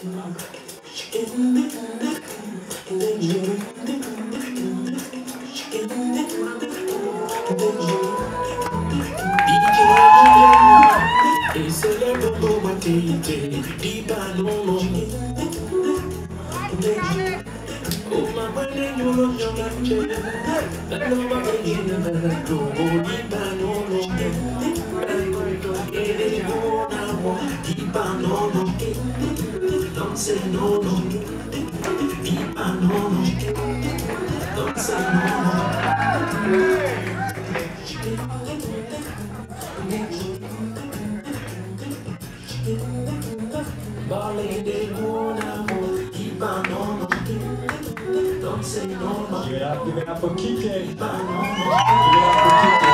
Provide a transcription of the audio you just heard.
Don't say no, no. Deep and no, no. Don't say no, no. Balling de Bona, deep and no, no. Don't say no, no. Give it up for Kike. Deep and no, no.